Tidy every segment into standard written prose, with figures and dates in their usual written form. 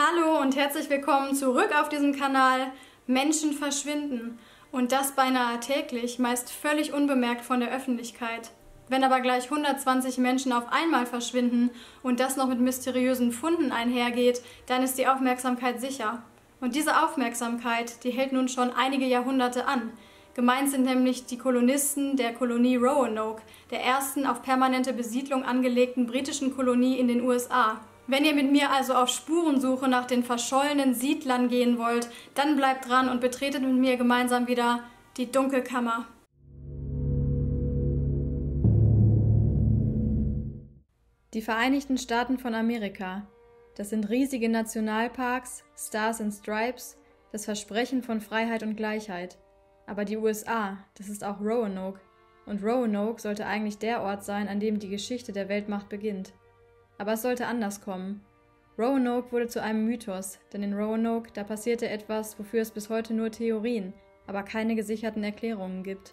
Hallo und herzlich willkommen zurück auf diesem Kanal. Menschen verschwinden und das beinahe täglich, meist völlig unbemerkt von der Öffentlichkeit. Wenn aber gleich 120 Menschen auf einmal verschwinden und das noch mit mysteriösen Funden einhergeht, dann ist die Aufmerksamkeit sicher. Und diese Aufmerksamkeit, die hält nun schon einige Jahrhunderte an. Gemeint sind nämlich die Kolonisten der Kolonie Roanoke, der ersten auf permanente Besiedlung angelegten britischen Kolonie in den USA. Wenn ihr mit mir also auf Spurensuche nach den verschollenen Siedlern gehen wollt, dann bleibt dran und betretet mit mir gemeinsam wieder die Dunkelkammer. Die Vereinigten Staaten von Amerika. Das sind riesige Nationalparks, Stars and Stripes, das Versprechen von Freiheit und Gleichheit. Aber die USA, das ist auch Roanoke. Und Roanoke sollte eigentlich der Ort sein, an dem die Geschichte der Weltmacht beginnt. Aber es sollte anders kommen. Roanoke wurde zu einem Mythos, denn in Roanoke, da passierte etwas, wofür es bis heute nur Theorien, aber keine gesicherten Erklärungen gibt.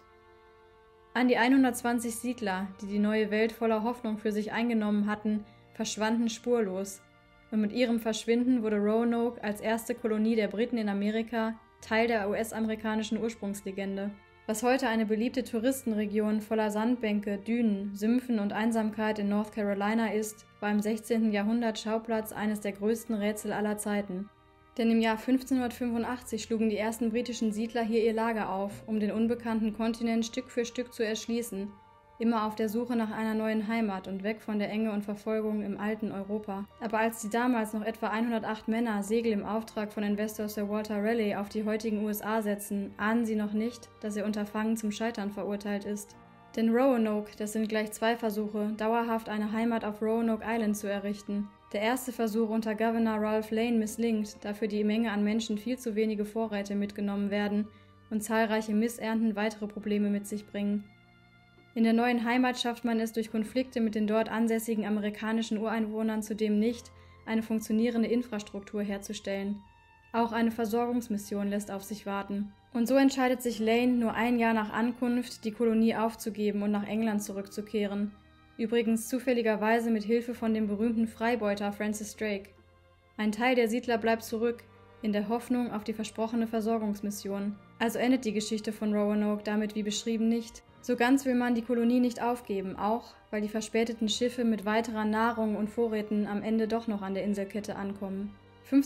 An die 120 Siedler, die die neue Welt voller Hoffnung für sich eingenommen hatten, verschwanden spurlos. Und mit ihrem Verschwinden wurde Roanoke als erste Kolonie der Briten in Amerika Teil der US-amerikanischen Ursprungslegende. Was heute eine beliebte Touristenregion voller Sandbänke, Dünen, Sümpfen und Einsamkeit in North Carolina ist, war im 16. Jahrhundert Schauplatz eines der größten Rätsel aller Zeiten. Denn im Jahr 1585 schlugen die ersten britischen Siedler hier ihr Lager auf, um den unbekannten Kontinent Stück für Stück zu erschließen, immer auf der Suche nach einer neuen Heimat und weg von der Enge und Verfolgung im alten Europa. Aber als die damals noch etwa 108 Männer Segel im Auftrag von Investor Sir Walter Raleigh auf die heutigen USA setzen, ahnen sie noch nicht, dass ihr Unterfangen zum Scheitern verurteilt ist. Denn Roanoke, das sind gleich zwei Versuche, dauerhaft eine Heimat auf Roanoke Island zu errichten. Der erste Versuch unter Governor Ralph Lane misslingt, da für die Menge an Menschen viel zu wenige Vorräte mitgenommen werden und zahlreiche Missernten weitere Probleme mit sich bringen. In der neuen Heimat schafft man es durch Konflikte mit den dort ansässigen amerikanischen Ureinwohnern zudem nicht, eine funktionierende Infrastruktur herzustellen. Auch eine Versorgungsmission lässt auf sich warten. Und so entscheidet sich Lane, nur ein Jahr nach Ankunft die Kolonie aufzugeben und nach England zurückzukehren. Übrigens zufälligerweise mit Hilfe von dem berühmten Freibeuter Francis Drake. Ein Teil der Siedler bleibt zurück, in der Hoffnung auf die versprochene Versorgungsmission. Also endet die Geschichte von Roanoke damit wie beschrieben nicht. So ganz will man die Kolonie nicht aufgeben, auch weil die verspäteten Schiffe mit weiterer Nahrung und Vorräten am Ende doch noch an der Inselkette ankommen.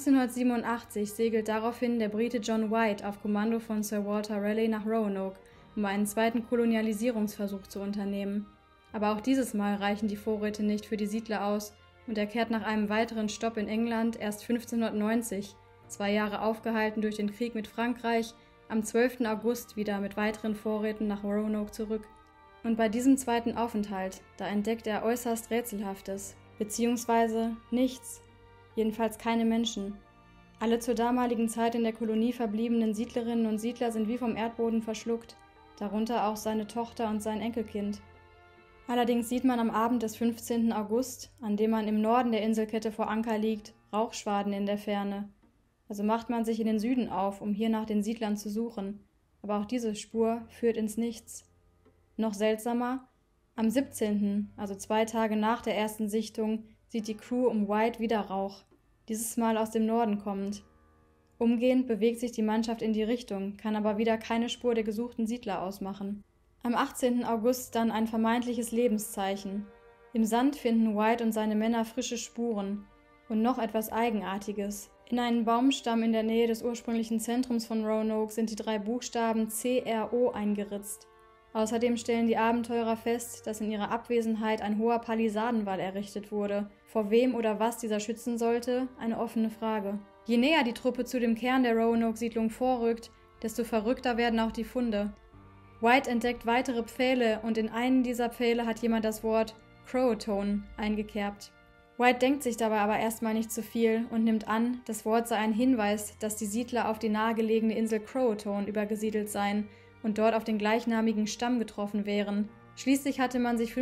1587 segelt daraufhin der Brite John White auf Kommando von Sir Walter Raleigh nach Roanoke, um einen zweiten Kolonialisierungsversuch zu unternehmen. Aber auch dieses Mal reichen die Vorräte nicht für die Siedler aus und er kehrt nach einem weiteren Stopp in England erst 1590, 2 Jahre aufgehalten durch den Krieg mit Frankreich, am 12. August wieder mit weiteren Vorräten nach Roanoke zurück. Und bei diesem zweiten Aufenthalt, da entdeckt er äußerst Rätselhaftes, beziehungsweise nichts, jedenfalls keine Menschen. Alle zur damaligen Zeit in der Kolonie verbliebenen Siedlerinnen und Siedler sind wie vom Erdboden verschluckt, darunter auch seine Tochter und sein Enkelkind. Allerdings sieht man am Abend des 15. August, an dem man im Norden der Inselkette vor Anker liegt, Rauchschwaden in der Ferne. Also macht man sich in den Süden auf, um hier nach den Siedlern zu suchen. Aber auch diese Spur führt ins Nichts. Noch seltsamer, am 17., also 2 Tage nach der ersten Sichtung, sieht die Crew um White wieder Rauch, dieses Mal aus dem Norden kommend. Umgehend bewegt sich die Mannschaft in die Richtung, kann aber wieder keine Spur der gesuchten Siedler ausmachen. Am 18. August dann ein vermeintliches Lebenszeichen. Im Sand finden White und seine Männer frische Spuren. Und noch etwas Eigenartiges. In einen Baumstamm in der Nähe des ursprünglichen Zentrums von Roanoke sind die 3 Buchstaben CRO eingeritzt. Außerdem stellen die Abenteurer fest, dass in ihrer Abwesenheit ein hoher Palisadenwall errichtet wurde. Vor wem oder was dieser schützen sollte, eine offene Frage. Je näher die Truppe zu dem Kern der Roanoke-Siedlung vorrückt, desto verrückter werden auch die Funde. White entdeckt weitere Pfähle und in einen dieser Pfähle hat jemand das Wort Croatoan eingekerbt. White denkt sich dabei aber erstmal nicht zu viel und nimmt an, das Wort sei ein Hinweis, dass die Siedler auf die nahegelegene Insel Croatoan übergesiedelt seien und dort auf den gleichnamigen Stamm getroffen wären. Schließlich hatte man sich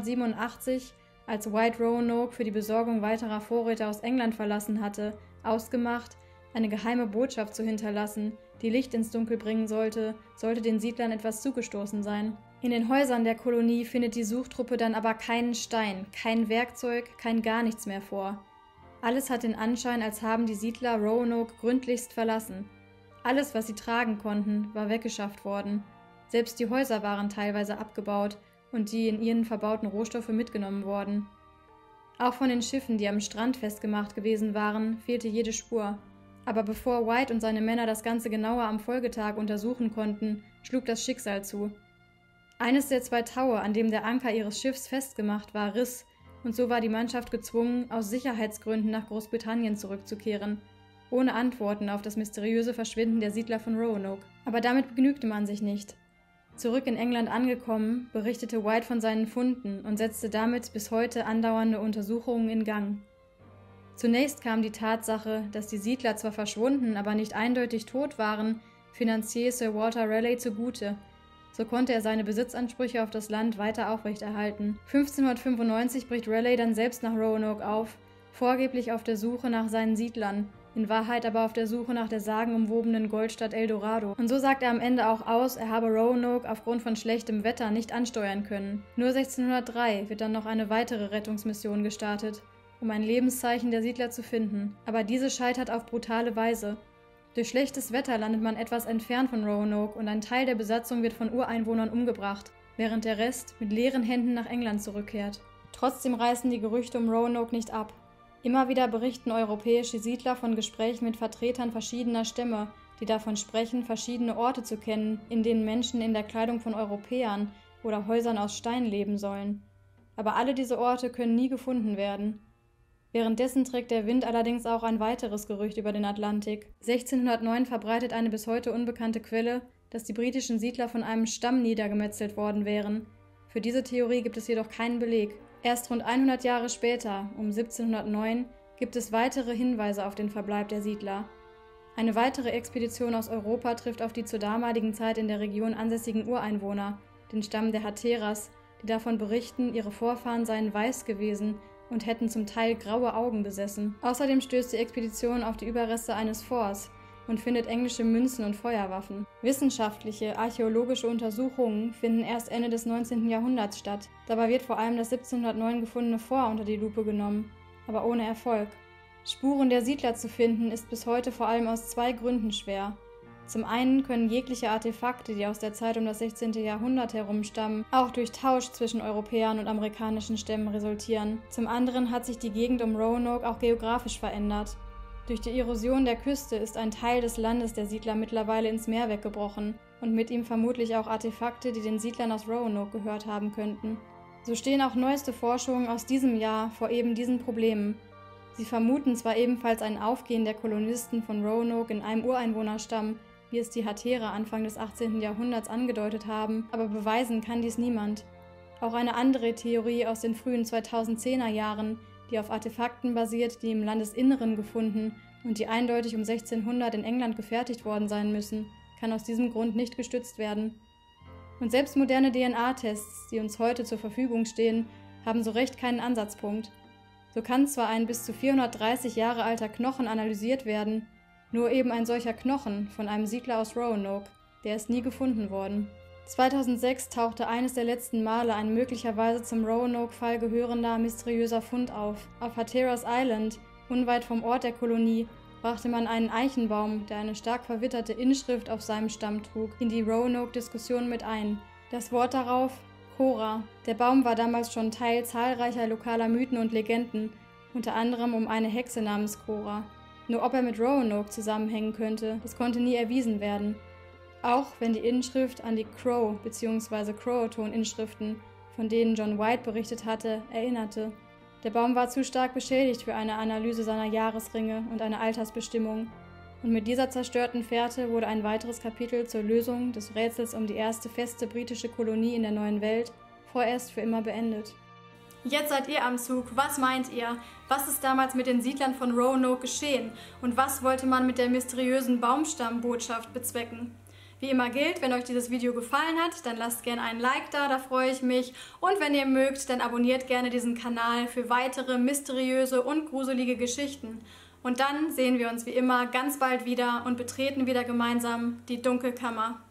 1587, als White Roanoke für die Besorgung weiterer Vorräte aus England verlassen hatte, ausgemacht, eine geheime Botschaft zu hinterlassen, die Licht ins Dunkel bringen sollte den Siedlern etwas zugestoßen sein. In den Häusern der Kolonie findet die Suchtruppe dann aber keinen Stein, kein Werkzeug, kein gar nichts mehr vor. Alles hat den Anschein, als haben die Siedler Roanoke gründlichst verlassen. Alles, was sie tragen konnten, war weggeschafft worden. Selbst die Häuser waren teilweise abgebaut und die in ihnen verbauten Rohstoffe mitgenommen worden. Auch von den Schiffen, die am Strand festgemacht gewesen waren, fehlte jede Spur. Aber bevor White und seine Männer das Ganze genauer am Folgetag untersuchen konnten, schlug das Schicksal zu. Eines der 2 Taue, an dem der Anker ihres Schiffs festgemacht war, riss, und so war die Mannschaft gezwungen, aus Sicherheitsgründen nach Großbritannien zurückzukehren, ohne Antworten auf das mysteriöse Verschwinden der Siedler von Roanoke. Aber damit begnügte man sich nicht. Zurück in England angekommen, berichtete White von seinen Funden und setzte damit bis heute andauernde Untersuchungen in Gang. Zunächst kam die Tatsache, dass die Siedler zwar verschwunden, aber nicht eindeutig tot waren, Finanzier Sir Walter Raleigh zugute. So konnte er seine Besitzansprüche auf das Land weiter aufrechterhalten. 1595 bricht Raleigh dann selbst nach Roanoke auf, vorgeblich auf der Suche nach seinen Siedlern, in Wahrheit aber auf der Suche nach der sagenumwobenen Goldstadt Eldorado. Und so sagt er am Ende auch aus, er habe Roanoke aufgrund von schlechtem Wetter nicht ansteuern können. Nur 1603 wird dann noch eine weitere Rettungsmission gestartet, um ein Lebenszeichen der Siedler zu finden. Aber diese scheitert auf brutale Weise. Durch schlechtes Wetter landet man etwas entfernt von Roanoke und ein Teil der Besatzung wird von Ureinwohnern umgebracht, während der Rest mit leeren Händen nach England zurückkehrt. Trotzdem reißen die Gerüchte um Roanoke nicht ab. Immer wieder berichten europäische Siedler von Gesprächen mit Vertretern verschiedener Stämme, die davon sprechen, verschiedene Orte zu kennen, in denen Menschen in der Kleidung von Europäern oder Häusern aus Stein leben sollen. Aber alle diese Orte können nie gefunden werden. Währenddessen trägt der Wind allerdings auch ein weiteres Gerücht über den Atlantik. 1609 verbreitet eine bis heute unbekannte Quelle, dass die britischen Siedler von einem Stamm niedergemetzelt worden wären. Für diese Theorie gibt es jedoch keinen Beleg. Erst rund 100 Jahre später, um 1709, gibt es weitere Hinweise auf den Verbleib der Siedler. Eine weitere Expedition aus Europa trifft auf die zur damaligen Zeit in der Region ansässigen Ureinwohner, den Stamm der Hateras, die davon berichten, ihre Vorfahren seien weiß gewesen und hätten zum Teil graue Augen besessen. Außerdem stößt die Expedition auf die Überreste eines Forts und findet englische Münzen und Feuerwaffen. Wissenschaftliche, archäologische Untersuchungen finden erst Ende des 19. Jahrhunderts statt. Dabei wird vor allem das 1709 gefundene Fort unter die Lupe genommen, aber ohne Erfolg. Spuren der Siedler zu finden ist bis heute vor allem aus 2 Gründen schwer. Zum einen können jegliche Artefakte, die aus der Zeit um das 16. Jahrhundert herumstammen, auch durch Tausch zwischen Europäern und amerikanischen Stämmen resultieren. Zum anderen hat sich die Gegend um Roanoke auch geografisch verändert. Durch die Erosion der Küste ist ein Teil des Landes der Siedler mittlerweile ins Meer weggebrochen und mit ihm vermutlich auch Artefakte, die den Siedlern aus Roanoke gehört haben könnten. So stehen auch neueste Forschungen aus diesem Jahr vor eben diesen Problemen. Sie vermuten zwar ebenfalls ein Aufgehen der Kolonisten von Roanoke in einem Ureinwohnerstamm, wie es die Hatera Anfang des 18. Jahrhunderts angedeutet haben, aber beweisen kann dies niemand. Auch eine andere Theorie aus den frühen 2010er Jahren, die auf Artefakten basiert, die im Landesinneren gefunden und die eindeutig um 1600 in England gefertigt worden sein müssen, kann aus diesem Grund nicht gestützt werden. Und selbst moderne DNA-Tests, die uns heute zur Verfügung stehen, haben so recht keinen Ansatzpunkt. So kann zwar ein bis zu 430 Jahre alter Knochen analysiert werden, nur eben ein solcher Knochen von einem Siedler aus Roanoke, der ist nie gefunden worden. 2006 tauchte eines der letzten Male ein möglicherweise zum Roanoke-Fall gehörender mysteriöser Fund auf. Auf Hatteras Island, unweit vom Ort der Kolonie, brachte man einen Eichenbaum, der eine stark verwitterte Inschrift auf seinem Stamm trug, in die Roanoke-Diskussion mit ein. Das Wort darauf: Cora. Der Baum war damals schon Teil zahlreicher lokaler Mythen und Legenden, unter anderem um eine Hexe namens Cora. Nur ob er mit Roanoke zusammenhängen könnte, das konnte nie erwiesen werden. Auch wenn die Inschrift an die Crow- bzw. Croatoan-Inschriften, von denen John White berichtet hatte, erinnerte. Der Baum war zu stark beschädigt für eine Analyse seiner Jahresringe und eine Altersbestimmung, und mit dieser zerstörten Fährte wurde ein weiteres Kapitel zur Lösung des Rätsels um die erste feste britische Kolonie in der neuen Welt vorerst für immer beendet. Jetzt seid ihr am Zug. Was meint ihr? Was ist damals mit den Siedlern von Roanoke geschehen? Und was wollte man mit der mysteriösen Baumstammbotschaft bezwecken? Wie immer gilt, wenn euch dieses Video gefallen hat, dann lasst gerne einen Like da freue ich mich. Und wenn ihr mögt, dann abonniert gerne diesen Kanal für weitere mysteriöse und gruselige Geschichten. Und dann sehen wir uns wie immer ganz bald wieder und betreten wieder gemeinsam die Dunkelkammer.